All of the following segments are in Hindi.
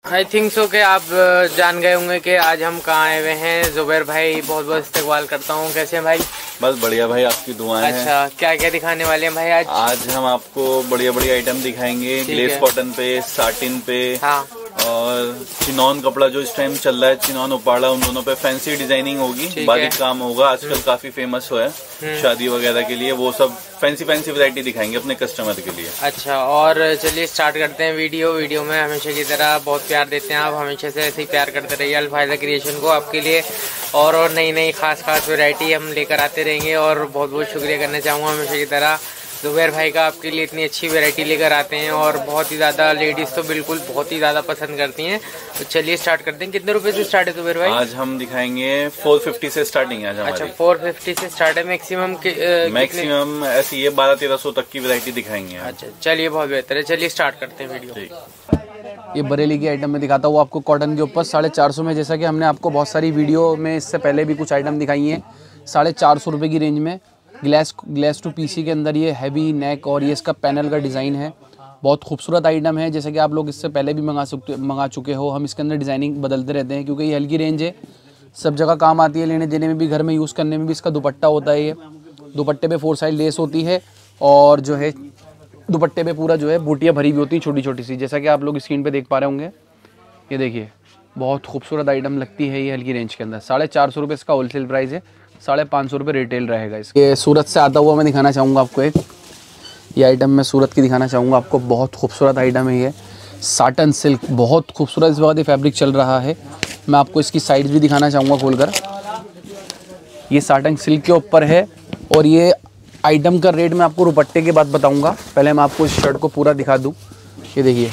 आई थिंक सो कि आप जान गए होंगे कि आज हम कहाँ आए हुए हैं। जुबैर भाई बहुत बहुत इस्तकबाल करता हूँ। कैसे हैं भाई? बस बढ़िया भाई, आपकी दुआएं हैं। अच्छा, क्या क्या दिखाने वाले हैं भाई आज? आज हम आपको बढ़िया बढ़िया आइटम दिखाएंगे। ग्लेस कॉटन पे, साटिन पे, हाँ, और चिनॉन कपड़ा जो इस टाइम चल रहा है, चिनॉन उपाड़ा, उन दोनों पे फैंसी डिजाइनिंग होगी, बारीक काम होगा। आजकल काफी फेमस हुआ है शादी वगैरह के लिए, वो सब फैंसी वैरायटी दिखाएंगे अपने कस्टमर के लिए। अच्छा, और चलिए स्टार्ट करते हैं वीडियो में हमेशा की तरह बहुत प्यार देते हैं आप, हमेशा से ऐसे ही प्यार करते रहिए अल-फायदा क्रिएशन को आपके लिए, और नई खास वैरायटी हम लेकर आते रहेंगे। और बहुत बहुत शुक्रिया करना चाहूँगा हमेशा की तरह जुबैर भाई का, आपके लिए इतनी अच्छी वैरायटी लेकर आते हैं और बहुत ही ज़्यादा लेडीज़ तो बिल्कुल बहुत ही ज़्यादा पसंद करती हैं। तो चलिए स्टार्ट करते हैं। कितने रुपए से स्टार्ट है जुबैर भाई? आज हम दिखाएंगे 450 से स्टार्टिंग है। अच्छा, 450 से स्टार्ट है। मैक्सिमम ऐसी है 1200-1300 तक की वैरायटी दिखाएंगे। अच्छा, चलिए बहुत बेहतर है। चलिए स्टार्ट करते हैं वीडियो। ये बरेली की आइटम में दिखाता हूँ आपको, कॉटन के ऊपर 450 में। जैसा कि हमने आपको बहुत सारी वीडियो में इससे पहले भी कुछ आइटम दिखाई हैं 450 रुपये की रेंज में। ग्लास टू पीसी के अंदर ये हैवी नेक और ये इसका पैनल का डिज़ाइन है। बहुत खूबसूरत आइटम है, जैसे कि आप लोग इससे पहले भी मंगा चुके हो। हम इसके अंदर डिज़ाइनिंग बदलते रहते हैं क्योंकि ये हल्की रेंज है, सब जगह काम आती है, लेने देने में भी, घर में यूज़ करने में भी। इसका दुपट्टा होता है, ये दुपट्टे पे 4 साइड लेस होती है और जो है दुपट्टे पे पूरा जो है बूटियाँ भरी हुई होती हैं छोटी छोटी सी, जैसा कि आप लोग स्क्रीन पे देख पा रहे होंगे। ये देखिए बहुत खूबसूरत आइटम लगती है ये हल्की रेंज के अंदर। 450 रुपये इसका होलसेल प्राइस है, 550 रुपये रिटेल रहेगा इसका। ये सूरत से आता हुआ मैं दिखाना चाहूँगा आपको एक, ये आइटम मैं सूरत की दिखाना चाहूँगा आपको। बहुत खूबसूरत आइटम है ये, साटन सिल्क, बहुत खूबसूरत इस वक्त ये फैब्रिक चल रहा है। मैं आपको इसकी साइड्स भी दिखाना चाहूँगा खोलकर। ये साटन सिल्क के ऊपर है और ये आइटम का रेट मैं आपको दुपट्टे के बाद बताऊँगा। पहले मैं आपको इस शर्ट को पूरा दिखा दूँ। ये देखिए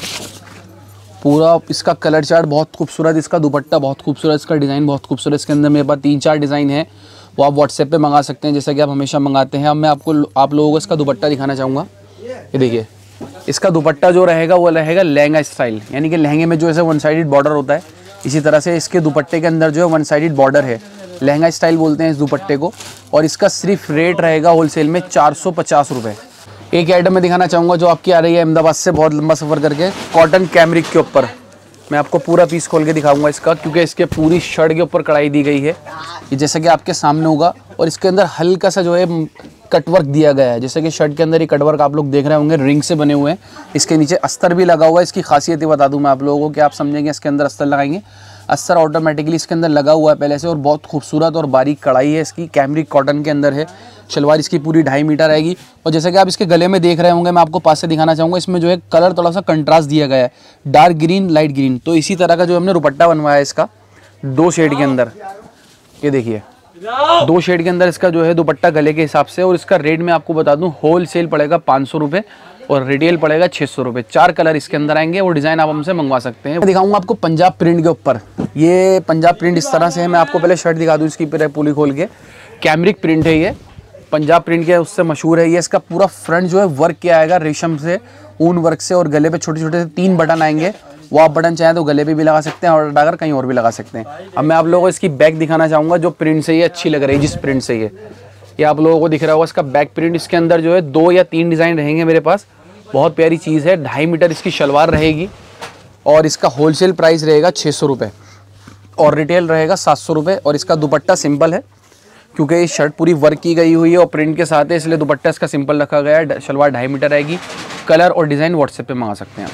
पूरा इसका कलर चार्ट बहुत खूबसूरत, इसका दुपट्टा बहुत खूबसूरत, इसका डिज़ाइन बहुत खूबसूरत। इसके अंदर मेरे पास 3-4 डिज़ाइन है, वो आप व्हाट्सएप पे मंगा सकते हैं जैसा कि आप हमेशा मंगाते हैं। अब मैं आप लोगों को इसका दुपट्टा दिखाना चाहूँगा। ये देखिए इसका दुपट्टा जो रहेगा वो रहेगा लहंगा स्टाइल, यानी कि लहंगे में जो ऐसे 1 साइडेड बॉर्डर होता है, इसी तरह से इसके दुपट्टे के अंदर जो है 1 साइडेड बॉर्डर है। लहंगा स्टाइल बोलते हैं इस दुपट्टे को। और इसका सिर्फ रेट रहेगा होलसेल में 450 रुपये। एक आइटम मैं दिखाना चाहूँगा जो आपकी आ रही है अहमदाबाद से बहुत लंबा सफ़र करके, कॉटन कैमरिक के ऊपर। मैं आपको पूरा पीस खोल के दिखाऊंगा इसका, क्योंकि इसके पूरी शर्ट के ऊपर कढ़ाई दी गई है, ये जैसा कि आपके सामने होगा। और इसके अंदर हल्का सा जो है कटवर्क दिया गया है, जैसे कि शर्ट के अंदर ये कटवर्क आप लोग देख रहे होंगे, रिंग से बने हुए हैं। इसके नीचे अस्तर भी लगा हुआ है। इसकी खासियत ही बता दूं मैं आप लोगों को कि आप समझेंगे इसके अंदर अस्तर लगाएंगे। अस्तर ऑटोमेटिकली इसके अंदर लगा हुआ है पहले से, और बहुत खूबसूरत और बारीक कढ़ाई है इसकी, कैमरिक कॉटन के अंदर है। शलवार इसकी पूरी 2.5 मीटर आएगी। और जैसा कि आप इसके गले में देख रहे होंगे, मैं आपको पास से दिखाना चाहूँगा, इसमें जो है कलर थोड़ा सा कंट्रास्ट दिया गया है, डार्क ग्रीन लाइट ग्रीन। तो इसी तरह का जो हमने दुपट्टा बनवाया है इसका 2 शेड के अंदर। ये देखिए 2 शेड के अंदर इसका जो है दुपट्टा गले के हिसाब से। और इसका रेट मैं आपको बता दूं, होल सेल पड़ेगा 500 रुपये और रिटेल पड़ेगा 600 रुपये। 4 कलर इसके अंदर आएंगे, वो डिज़ाइन आप हमसे मंगवा सकते हैं। मैं दिखाऊंगा आपको पंजाब प्रिंट के ऊपर। ये पंजाब प्रिंट इस तरह से है। मैं आपको पहले शर्ट दिखा दूँ इसकी पूरी खोल के। कैमरिक प्रिंट है ये, पंजाब प्रिंट के उससे मशहूर है ये। इसका पूरा फ्रंट जो है वर्क किया आएगा रेशम से, ऊन वर्क से, और गले पे छोटे छोटे से 3 बटन आएंगे। वो आप बटन चाहें तो गले पे भी लगा सकते हैं और अगर कहीं और भी लगा सकते हैं। अब मैं आप लोगों को इसकी बैक दिखाना चाहूँगा, जो प्रिंट से ये अच्छी लग रही है, जिस प्रिंट से ये आप लोगों को दिख रहा होगा इसका बैक प्रिंट। इसके अंदर जो है 2 या 3 डिज़ाइन रहेंगे मेरे पास। बहुत प्यारी चीज़ है। 2.5 मीटर इसकी शलवार रहेगी और इसका होलसेल प्राइस रहेगा 600 रुपये और रिटेल रहेगा 700 रुपये। और इसका दुपट्टा सिंपल है, क्योंकि ये शर्ट पूरी वर्क की गई हुई है और प्रिंट के साथ है, इसलिए दुपट्टा इसका सिंपल रखा गया है। शलवार 2.5 मीटर आएगी। कलर और डिज़ाइन व्हाट्सएप पे मंगा सकते हैं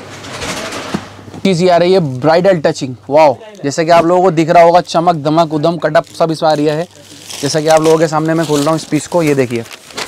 आप। चीज़ ये आ रही है ब्राइडल टचिंग, वाओ, जैसे कि आप लोगों को दिख रहा होगा, चमक धमक उदम कटअप सब इसमें आ रही है। जैसा कि आप लोगों के सामने मैं खोल रहा हूँ इस पीस को। ये देखिए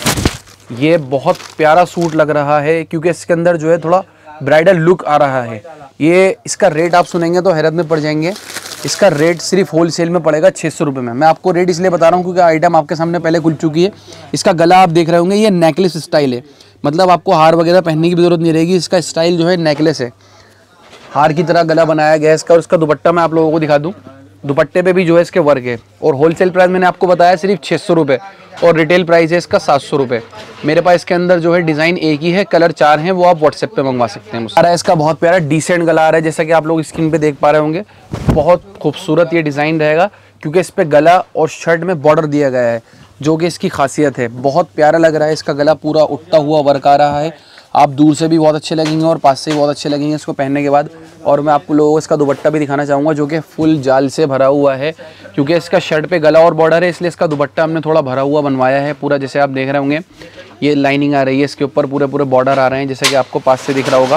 ये बहुत प्यारा सूट लग रहा है, क्योंकि इसके अंदर जो है थोड़ा ब्राइडल लुक आ रहा है। ये इसका रेट आप सुनेंगे तो हैरत में पड़ जाएंगे। इसका रेट सिर्फ होलसेल में पड़ेगा 600 रुपये में। मैं आपको रेट इसलिए बता रहा हूँ क्योंकि आइटम आपके सामने पहले खुल चुकी है। इसका गला आप देख रहे होंगे, ये नेकलेस स्टाइल है, मतलब आपको हार वगैरह पहनने की भी जरूरत नहीं रहेगी। इसका स्टाइल जो है नेकलेस है, हार की तरह गला बनाया गया है इसका। और इसका दुपट्टा मैं आप लोगों को दिखा दूँ, दुपट्टे पे भी जो है इसके वर्क है। और होलसेल प्राइस मैंने आपको बताया सिर्फ 600 रुपये और रिटेल प्राइस है इसका 700 रुपये। मेरे पास इसके अंदर जो है डिज़ाइन एक ही है, कलर 4 हैं, वो आप व्हाट्सएप पे मंगवा सकते हैं मुझसे। इसका बहुत प्यारा डिसेंट गला आ रहा है, जैसा कि आप लोग स्क्रीन पे देख पा रहे होंगे। बहुत खूबसूरत ये डिज़ाइन रहेगा, क्योंकि इस पर गला और शर्ट में बॉर्डर दिया गया है, जो कि इसकी खासियत है। बहुत प्यारा लग रहा है। इसका गला पूरा उठता हुआ वर्क आ रहा है आप दूर से भी बहुत अच्छे लगेंगे और पास से भी बहुत अच्छे लगेंगे इसको पहनने के बाद। और मैं आपको लोगों को इसका दुपट्टा भी दिखाना चाहूँगा जो कि फुल जाल से भरा हुआ है, क्योंकि इसका शर्ट पे गला और बॉर्डर है, इसलिए इसका दुपट्टा हमने थोड़ा भरा हुआ बनवाया है पूरा। जैसे आप देख रहे होंगे ये लाइनिंग आ रही है, इसके ऊपर पूरे पूरे बॉर्डर आ रहे हैं, जैसे कि आपको पास से दिख रहा होगा।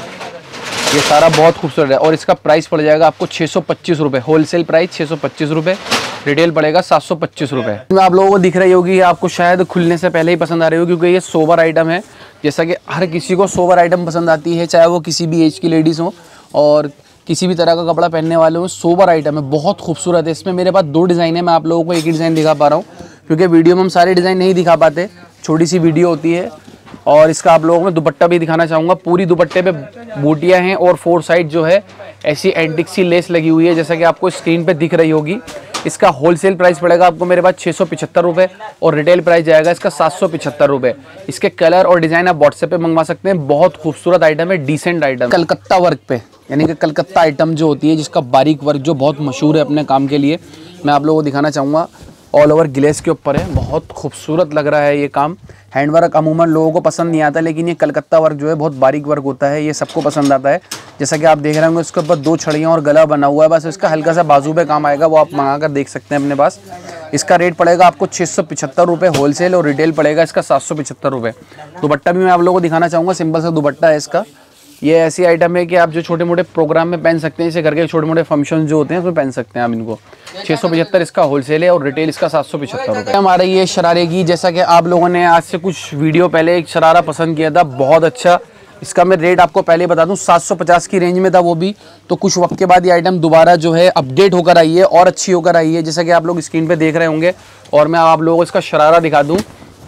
ये सारा बहुत खूबसूरत है और इसका प्राइस पड़ जाएगा आपको 625 रुपये। होलसेल प्राइस 625 रुपये, रिटेल पड़ेगा 725 रुपये। में आप लोगों को दिख रही होगी, आपको शायद खुलने से पहले ही पसंद आ रही होगी, क्योंकि ये सोबर आइटम है। जैसा कि हर किसी को सोबर आइटम पसंद आती है, चाहे वो किसी भी एज की लेडीज़ हो और किसी भी तरह का कपड़ा पहनने वाले हो। सोबर आइटम है, बहुत खूबसूरत है। इसमें मेरे पास 2 डिज़ाइन है, मैं आप लोगों को एक ही डिज़ाइन दिखा पा रहा हूँ, क्योंकि वीडियो में हम सारे डिज़ाइन नहीं दिखा पाते, छोटी सी वीडियो होती है। और इसका आप लोगों को मैं दुपट्टा भी दिखाना चाहूँगा। पूरी दुपट्टे पे बूटियाँ हैं और 4 साइड जो है ऐसी एंटिक सी लेस लगी हुई है, जैसा कि आपको स्क्रीन पे दिख रही होगी। इसका होलसेल प्राइस पड़ेगा आपको मेरे पास 675 रुपये और रिटेल प्राइस जाएगा इसका 775 रुपये। इसके कलर और डिज़ाइन आप व्हाट्सएप पे मंगवा सकते हैं। बहुत खूबसूरत आइटम है, डिसेंट आइटम। कलकत्ता वर्क पे, यानी कि कलकत्ता आइटम जो होती है, जिसका बारीक वर्क जो बहुत मशहूर है अपने काम के लिए, मैं आप लोगों को दिखाना चाहूँगा। ऑल ओवर ग्लेस के ऊपर है, बहुत खूबसूरत लग रहा है ये काम। हैंड वर्क अमूमन लोगों को पसंद नहीं आता, लेकिन ये कलकत्ता वर्क जो है बहुत बारीक वर्क होता है, ये सबको पसंद आता है। जैसा कि आप देख रहे होंगे उसके ऊपर 2 छड़ियाँ और गला बना हुआ है, बस इसका हल्का सा बाजू पे काम आएगा, वो आप मंगा कर देख सकते हैं अपने पास। इसका रेट पड़ेगा आपको 675 रुपये होलसेल और रिटेल पड़ेगा इसका 775 रुपये। दुपट्टा भी मैं आप लोगों को दिखाना चाहूँगा, सिंपल सा दुपट्टा है इसका। ये ऐसी आइटम है कि आप जो छोटे मोटे प्रोग्राम में पहन सकते हैं, जैसे घर के छोटे मोटे फंक्शन जो होते हैं उसमें पहन सकते हैं आप इनको। 675 इसका होलसेल है और रिटेल इसका 775 रुपये। हमारा ये शरारे की, जैसा कि आप लोगों ने आज से कुछ वीडियो पहले एक शरारा पसंद किया था, बहुत अच्छा। इसका मैं रेट आपको पहले बता दूं, 750 की रेंज में था वो भी। तो कुछ वक्त के बाद ये आइटम दोबारा जो है अपडेट होकर आई है और अच्छी होकर आई है, जैसा कि आप लोग स्क्रीन पे देख रहे होंगे। और मैं आप लोगों को इसका शरारा दिखा दूं,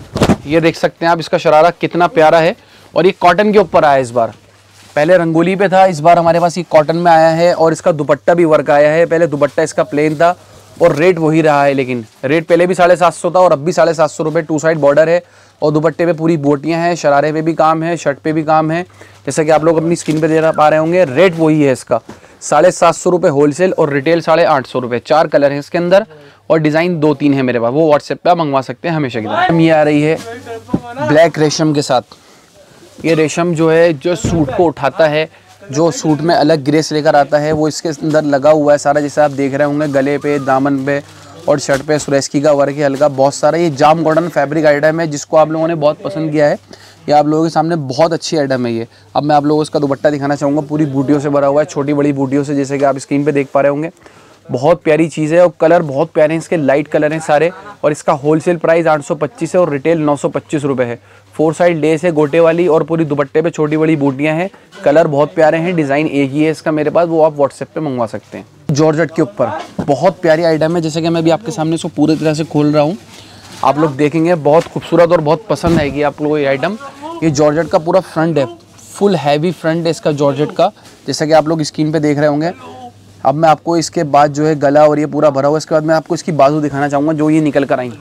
ये देख सकते हैं आप इसका शरारा कितना प्यारा है। और ये कॉटन के ऊपर आया इस बार, पहले रंगोली पे था, इस बार हमारे पास ये कॉटन में आया है। और इसका दुपट्टा भी वर्क आया है, पहले दुपट्टा इसका प्लेन था और रेट वही रहा है, लेकिन रेट पहले भी 750 था और अब भी 750 रुपये। 2 साइड बॉर्डर है और दुपट्टे पे पूरी बोटियाँ हैं, शरारे पे भी काम है, शर्ट पे भी काम है, जैसा कि आप लोग अपनी स्क्रीन पे देख पा रहे होंगे। रेट वही है इसका 750 रुपये होलसेल और रिटेल 850 रुपये। 4 कलर हैं इसके अंदर और डिज़ाइन 2-3 है मेरे पास, वो व्हाट्सएप पे आप मंगवा सकते हैं हमेशा की तरह। ये आ रही है ब्लैक रेशम के साथ। ये रेशम जो है जो सूट को उठाता है, जो सूट में अलग ग्रेस लेकर आता है, वो इसके अंदर लगा हुआ है सारा, जैसे आप देख रहे होंगे गले पे, दामन पे और शर्ट पे सुरेस्की का वर्क है हल्का, बहुत सारा। ये जाम कॉटन फैब्रिक आइटम है जिसको आप लोगों ने बहुत पसंद किया है। ये आप लोगों के सामने बहुत अच्छी आइटम है ये। अब मैं आप लोगों को इसका दुपट्टा दिखाना चाहूँगा, पूरी बूटियों से भरा हुआ है, छोटी बड़ी बूटियों से, जैसे कि आप स्क्रीन पे देख पा रहे होंगे। बहुत प्यारी चीज़ है और कलर बहुत प्यारे हैं इसके, लाइट कलर हैं सारे। और इसका होलसेल प्राइस 825 है और रिटेल 925 रुपये है। 4 साइड लेस है गोटे वाली और पूरी दुपट्टे पे छोटी बड़ी बूटियाँ हैं। कलर बहुत प्यारे हैं, डिज़ाइन एक ही है इसका मेरे पास, वो आप व्हाट्सएप पे मंगवा सकते हैं। जॉर्जेट के ऊपर बहुत प्यारी आइटम है, जैसे कि मैं भी आपके सामने इसको पूरी तरह से खोल रहा हूँ, आप लोग देखेंगे बहुत खूबसूरत और बहुत पसंद आएगी आप लोगों को ये आइटम। ये जॉर्जेट का पूरा फ्रंट है, फुल हैवी फ्रंट है इसका जॉर्जेट का, जैसा कि आप लोग स्क्रीन पे देख रहे होंगे। अब मैं आपको इसके बाद जो है गला और ये पूरा भरा हुआ, इसके बाद मैं आपको इसकी बाजू दिखाना चाहूँगा जो ये निकल कर आई।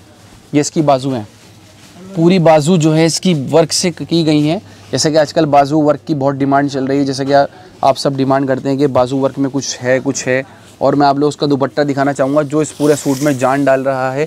ये इसकी बाजू है, पूरी बाजू जो है इसकी वर्क से की गई है, जैसे कि आजकल बाजू वर्क की बहुत डिमांड चल रही है, जैसे कि आप सब डिमांड करते हैं कि बाजू वर्क में कुछ है। और मैं आप लोग उसका दुपट्टा दिखाना चाहूँगा जो इस पूरे सूट में जान डाल रहा है।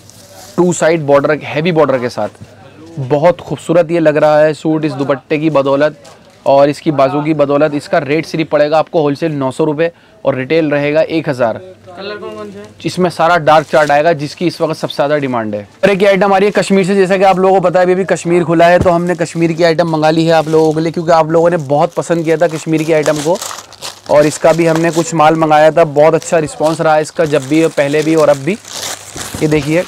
2 साइड बॉर्डर, हैवी बॉर्डर के साथ, बहुत खूबसूरत ये लग रहा है सूट इस दुपट्टे की बदौलत और इसकी बाजू की बदौलत। इसका रेट सिर्फ पड़ेगा आपको होलसेल 900 रुपये और रिटेल रहेगा 1000। कलर कौन से? इसमें सारा डार्क चार्ट आएगा जिसकी इस वक्त सबसे ज़्यादा डिमांड है। और एक आइटम आ रही है कश्मीर से, जैसा कि आप लोगों को पता है अभी कश्मीर खुला है, तो हमने कश्मीर की आइटम मंगा ली है आप लोगों के लिए, क्योंकि आप लोगों ने बहुत पसंद किया था कश्मीर की आइटम को। और इसका भी हमने कुछ माल मंगाया था, बहुत अच्छा रिस्पॉन्स रहा है इसका, जब भी, पहले भी और अब भी। ये देखिए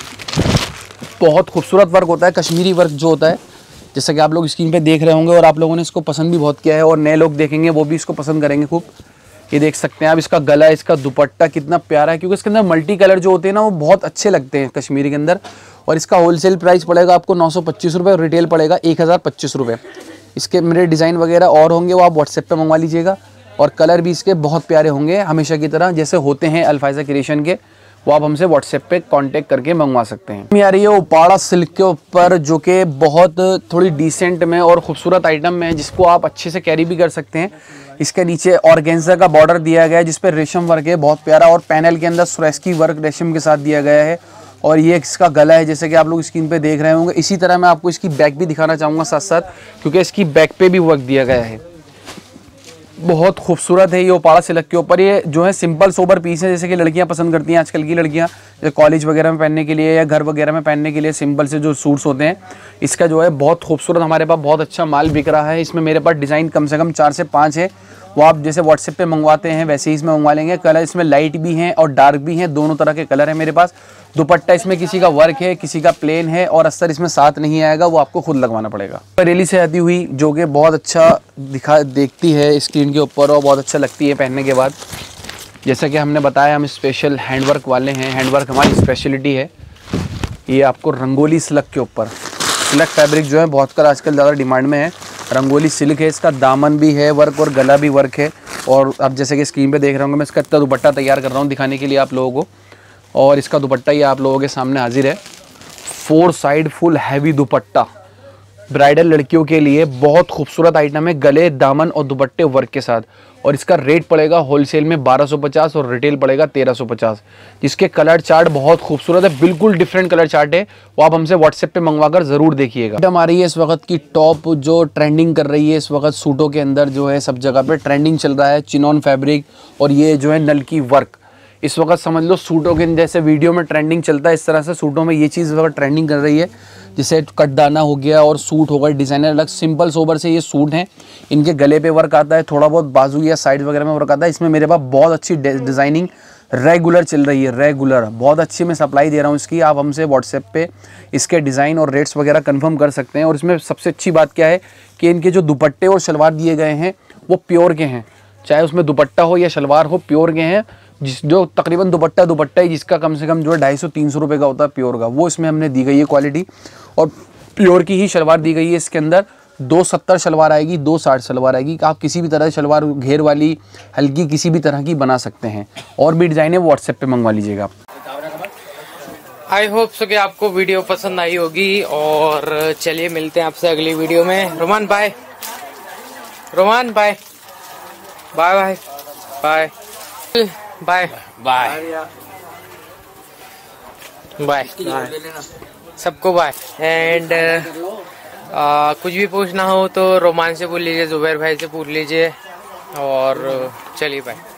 बहुत खूबसूरत वर्क होता है, कश्मीरी वर्क जो होता है, जैसा कि आप लोग स्क्रीन पे देख रहे होंगे। और आप लोगों ने इसको पसंद भी बहुत किया है और नए लोग देखेंगे वो भी इसको पसंद करेंगे खूब। ये देख सकते हैं आप इसका गला, इसका दुपट्टा कितना प्यारा है, क्योंकि इसके अंदर मल्टी कलर जो होते हैं ना वो बहुत अच्छे लगते हैं कश्मीरी के अंदर। और इसका होलसेल प्राइस पड़ेगा आपको 925 रुपये और रिटेल पड़ेगा 1025 रुपये। इसके मेरे डिज़ाइन वगैरह और होंगे, वो आप व्हाट्सएप पे मंगवा लीजिएगा। और कलर भी इसके बहुत प्यारे होंगे हमेशा की तरह, जैसे होते हैं अल्फाइजा क्रिएशन के, वो आप हमसे व्हाट्सएप पे कांटेक्ट करके मंगवा सकते हैं। ये आ रही है उपाड़ा सिल्क के ऊपर, जो कि बहुत थोड़ी डिसेंट में और खूबसूरत आइटम में है, जिसको आप अच्छे से कैरी भी कर सकते हैं। इसके नीचे ऑर्गेन्जा का बॉर्डर दिया गया है जिस पे रेशम वर्क है बहुत प्यारा, और पैनल के अंदर सुरेस्की वर्क रेशम के साथ दिया गया है। और ये इसका गला है जैसे कि आप लोग स्क्रीन पे देख रहे होंगे। इसी तरह मैं आपको इसकी बैक भी दिखाना चाहूँगा साथ साथ, क्योंकि इसकी बैक पे भी वर्क दिया गया है। बहुत खूबसूरत है ये ओपाड़ा सिल्क के ऊपर। ये जो है सिंपल सोबर पीस है, जैसे कि लड़कियां पसंद करती हैं आजकल की लड़कियां, जैसे कॉलेज वगैरह में पहनने के लिए या घर वगैरह में पहनने के लिए सिंपल से जो सूट्स होते हैं। इसका जो है बहुत खूबसूरत हमारे पास बहुत अच्छा माल बिक रहा है। इसमें मेरे पास डिज़ाइन कम से कम 4 से 5 है। वो आप जैसे व्हाट्सएप पे मंगवाते हैं वैसे ही इसमें मंगवा लेंगे। कलर इसमें लाइट भी हैं और डार्क भी हैं, दोनों तरह के कलर हैं मेरे पास। दुपट्टा इसमें किसी का वर्क है, किसी का प्लेन है, और अस्तर इसमें साथ नहीं आएगा, वो आपको खुद लगवाना पड़ेगा। बरेली से आती हुई जो कि बहुत अच्छा देखती है स्क्रीन के ऊपर और बहुत अच्छा लगती है पहनने के बाद। जैसा कि हमने बताया हम स्पेशल हैंडवर्क वाले हैं, हैंडवर्क हमारी स्पेशलिटी है। ये आपको रंगोली सिल्क के ऊपर, सिल्क फैब्रिक जो है बहुत कर आजकल ज़्यादा डिमांड में है। रंगोली सिल्क है, इसका दामन भी है वर्क और गला भी वर्क है। और आप जैसे कि स्क्रीन पे देख रहे होंगे मैं इसका इतना दुपट्टा तैयार कर रहा हूँ दिखाने के लिए आप लोगों को। और इसका दुपट्टा ये आप लोगों के सामने हाजिर है। 4 side full heavy dupatta, bridal लड़कियों के लिए बहुत खूबसूरत आइटम है, गले दामन और दुपट्टे वर्क के साथ। और इसका रेट पड़ेगा होलसेल में 1250 और रिटेल पड़ेगा 1350। जिसके कलर चार्ट बहुत खूबसूरत है, बिल्कुल डिफरेंट कलर चार्ट है, वो आप हमसे व्हाट्सएप पे मंगवाकर ज़रूर देखिएगा। आइटम आ रही है इस वक्त की टॉप जो ट्रेंडिंग कर रही है इस वक्त सूटों के अंदर, जो है सब जगह पे ट्रेंडिंग चल रहा है, चिनॉन फैब्रिक और ये जो है नलकी वर्क। इस वक्त समझ लो सूटों के जैसे वीडियो में ट्रेंडिंग चलता है, इस तरह से सूटों में ये चीज़ इस वक्त ट्रेंडिंग कर रही है। जैसे कटदाना हो गया और सूट होगा डिज़ाइनर अलग, सिंपल सोबर से ये सूट हैं। इनके गले पे वर्क आता है, थोड़ा बहुत बाजू या साइड वगैरह में वर्क आता है। इसमें मेरे पास बहुत अच्छी डिज़ाइनिंग रेगुलर चल रही है, रेगुलर बहुत अच्छी मैं सप्लाई दे रहा हूँ इसकी। आप हमसे व्हाट्सएप पे इसके डिज़ाइन और रेट्स वगैरह कंफर्म कर सकते हैं। और इसमें सबसे अच्छी बात क्या है कि इनके जो दुपट्टे और शलवार दिए गए हैं वो प्योर के हैं, चाहे उसमें दुपट्टा हो या शलवार हो, प्योर के हैं। जो तकरीबन दुपट्टा ही जिसका कम से कम जो है 250-300 रुपये का होता है प्योर का, वो इसमें हमने दी गई है क्वालिटी। और प्योर की ही शलवार दी गई है इसके अंदर। 270 शलवार आएगी, 260 शलवार आएगी। आप किसी भी तरह की शलवार घेर वाली हल्की किसी भी तरह की बना सकते हैं। और भी डिज़ाइन है व्हाट्सएप पे मंगवा लीजिएगा आप। आई होप सो कि आपको वीडियो पसंद आई होगी। और चलिए मिलते हैं आपसे अगली वीडियो में। रोमान बाय, रोमान bye bye bye bye bye bye bye सबको बाय। एंड कुछ भी पूछना हो तो रोमान से पूछ लीजिए, जुबैर भाई से पूछ लीजिए। और चलिए बाय।